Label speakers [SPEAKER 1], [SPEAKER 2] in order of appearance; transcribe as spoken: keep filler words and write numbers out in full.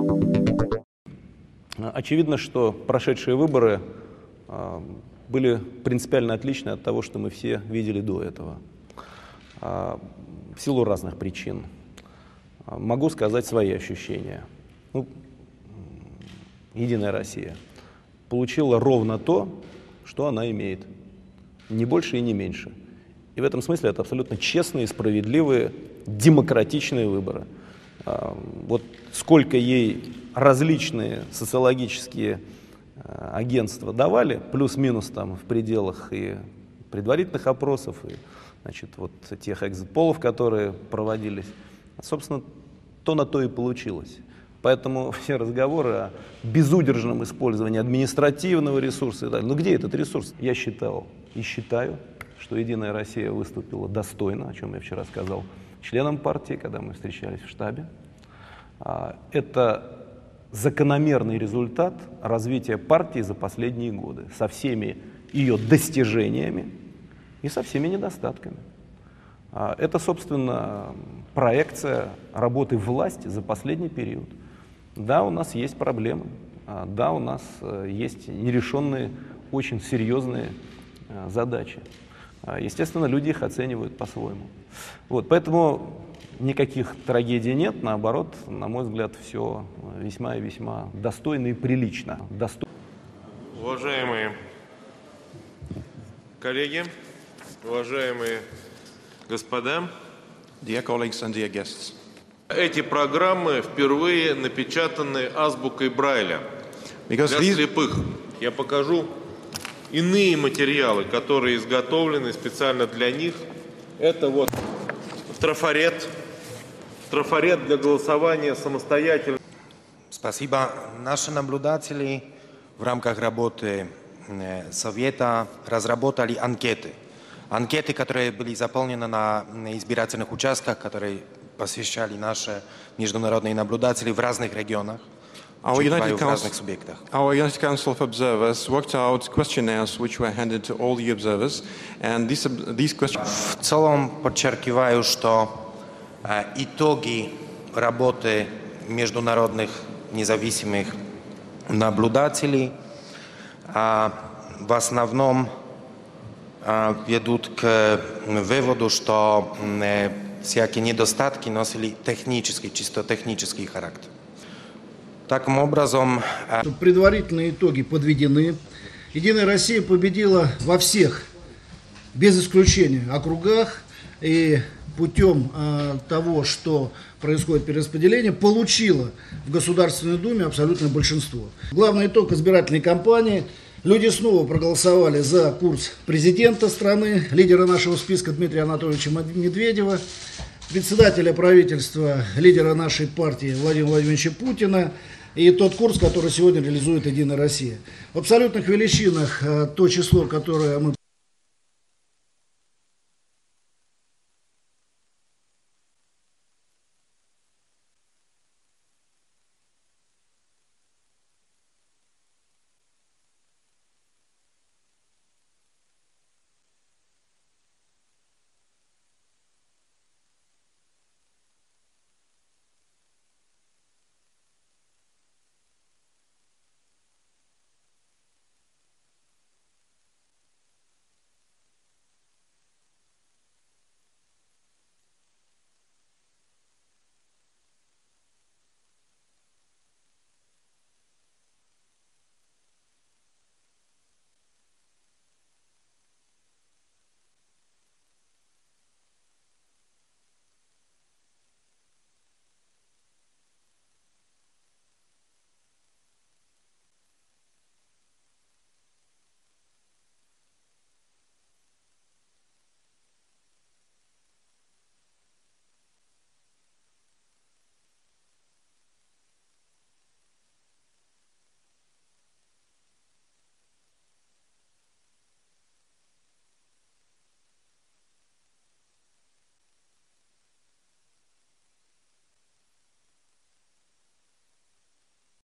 [SPEAKER 1] Очевидно, что прошедшие выборы были принципиально отличны от того, что мы все видели до этого. В силу разных причин. Могу сказать свои ощущения. Ну, Единая Россия получила ровно то, что она имеет. Ни больше и не меньше. И в этом смысле это абсолютно честные, справедливые, демократичные выборы. Вот сколько ей различные социологические агентства давали, плюс-минус там в пределах и предварительных опросов, и значит, вот тех экзит-полов, которые проводились, собственно, то на то и получилось. Поэтому все разговоры о безудержном использовании административного ресурса и так далее. Ну где этот ресурс? Я считал и считаю, что Единая Россия выступила достойно, о чем я вчера сказал членам партии, когда мы встречались в штабе. Это закономерный результат развития партии за последние годы, со всеми ее достижениями и со всеми недостатками. Это, собственно, проекция работы власти за последний период. Да, у нас есть проблемы, да, у нас есть нерешенные, очень серьезные задачи. Естественно, люди их оценивают по-своему. Вот, поэтому никаких трагедий нет, наоборот, на мой взгляд, все весьма и весьма достойно и прилично. Досто...
[SPEAKER 2] Уважаемые коллеги, уважаемые господа,
[SPEAKER 3] dear colleagues and dear guests.
[SPEAKER 2] Эти программы впервые напечатаны азбукой Брайля
[SPEAKER 3] Because
[SPEAKER 2] для
[SPEAKER 3] these...
[SPEAKER 2] слепых. Я покажу иные материалы, которые изготовлены специально для них. Это вот трафарет, трафарет для голосования самостоятельно.
[SPEAKER 4] Спасибо. Наши наблюдатели в рамках работы Совета разработали анкеты. Анкеты, которые были заполнены на избирательных участках, которые посещали наши международные наблюдатели в разных регионах,
[SPEAKER 3] Our United,
[SPEAKER 4] в разных субъектах.
[SPEAKER 3] Our United Council of Observers worked out questionnaires which were handed to all the observers, and these, these questions...
[SPEAKER 4] В целом подчеркиваю, что э, итоги работы международных независимых наблюдателей э, в основном э, ведут к выводу, что э, всякие недостатки носили технический, чисто технический характер. Таким образом... Э...
[SPEAKER 5] Предварительные итоги подведены. Единая Россия победила во всех, без исключения, округах. И путем э, того, что происходит перераспределение, получила в Государственной Думе абсолютное большинство. Главный итог избирательной кампании. Люди снова проголосовали за курс президента страны, лидера нашего списка Дмитрия Анатольевича Медведева, председателя правительства, лидера нашей партии Владимира Владимировича Путина, и тот курс, который сегодня реализует Единая Россия. В абсолютных величинах то число, которое мы